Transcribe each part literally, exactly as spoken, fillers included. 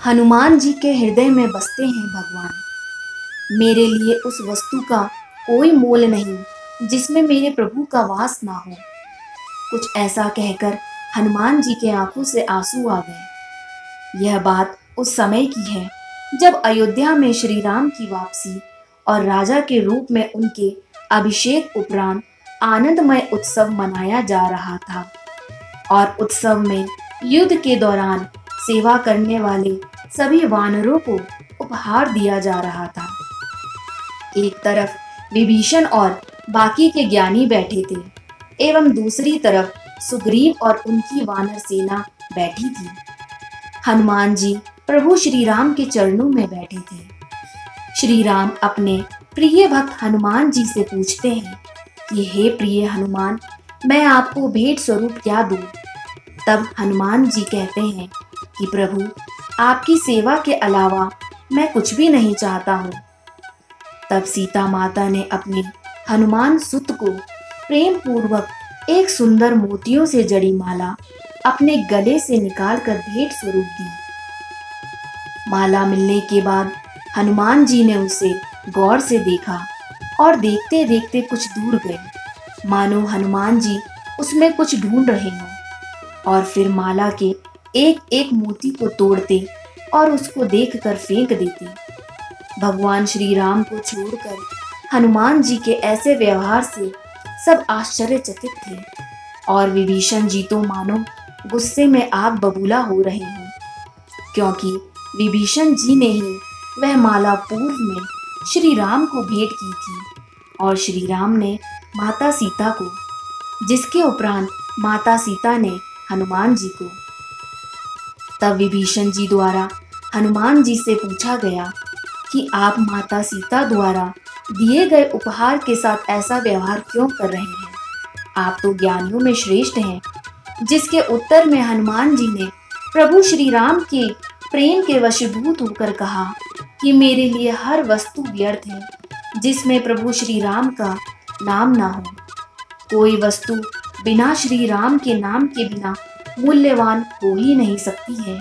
हनुमान जी के हृदय में बसते हैं भगवान। मेरे लिए उस वस्तु का कोई मोल नहीं जिसमें मेरे प्रभु का वास ना हो। कुछ ऐसा कहकर हनुमान जी के आंखों से आंसू आ गए। यह बात उस समय की है जब अयोध्या में श्री राम की वापसी और राजा के रूप में उनके अभिषेक उपरांत आनंदमय उत्सव मनाया जा रहा था। और उत्सव में युद्ध के दौरान सेवा करने वाले सभी वानरों को उपहार दिया जा रहा था। एक तरफ विभीषण और बाकी के ज्ञानी बैठे थे एवं दूसरी तरफ सुग्रीव और उनकी वानर सेना बैठी थी। हनुमान जी प्रभु श्री राम के चरणों में बैठे थे। श्री राम अपने प्रिय भक्त हनुमान जी से पूछते हैं कि हे प्रिय हनुमान, मैं आपको भेंट स्वरूप क्या दूं? तब हनुमान जी कहते हैं कि प्रभु, आपकी सेवा के अलावा मैं कुछ भी नहीं चाहता हूँ। तब सीता माता ने अपने हनुमान सुत को प्रेम पूर्वक एक सुंदर मोतियों से जड़ी माला अपने गले से निकालकर भेंट स्वरूप दी। माला मिलने के बाद हनुमान जी ने उसे गौर से देखा और देखते देखते कुछ दूर गए, मानो हनुमान जी उसमें कुछ ढूंढ रहे हों, और फिर माला के एक एक मोती को तोड़ते और उसको देखकर फेंक देते। भगवान श्री राम को छोड़कर हनुमान जी के ऐसे व्यवहार से सब आश्चर्यचकित थे और विभीषण जी तो मानो गुस्से में आग बबूला हो रहे हों, क्योंकि विभीषण जी ने ही वह माला पूर्व में श्री राम को भेंट की थी और श्री राम ने माता सीता को, जिसके उपरांत माता सीता ने हनुमान जी को। तब विभीषण जी द्वारा हनुमान जी से पूछा गया कि आप माता सीता द्वारा दिए गए उपहार के साथ ऐसा व्यवहार क्यों कर रहे हैं? आप तो ज्ञानियों में श्रेष्ठ हैं। जिसके उत्तर में हनुमान जी ने प्रभु श्री राम के प्रेम के वशीभूत होकर कहा कि मेरे लिए हर वस्तु व्यर्थ है जिसमें प्रभु श्री राम का नाम ना हो। कोई वस्तु बिना श्री राम के नाम के बिना मूल्यवान हो ही नहीं सकती है।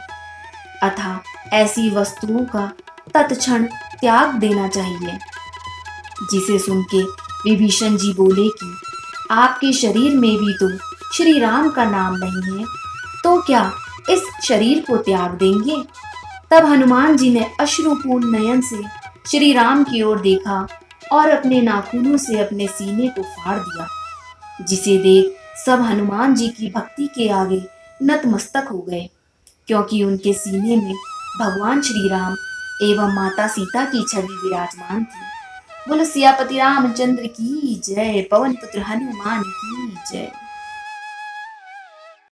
अतः ऐसी वस्तुओं का तत्क्षण त्याग देना चाहिए। जिसे सुन के विभीषण जी बोले कि आपके शरीर में भी तो श्री राम का नाम नहीं है, तो क्या इस शरीर को त्याग देंगे? तब हनुमान जी ने अश्रुपूर्ण नयन से श्री राम की ओर देखा और अपने नाखूनों से अपने सीने को फाड़ दिया, जिसे देख सब हनुमान जी की भक्ति के आगे नतमस्तक हो गए, क्योंकि उनके सीने में भगवान श्री राम एवं माता सीता की छवि विराजमान थी। बोलो सियापति रामचंद्र की जय, पवन पुत्र हनुमान की जय।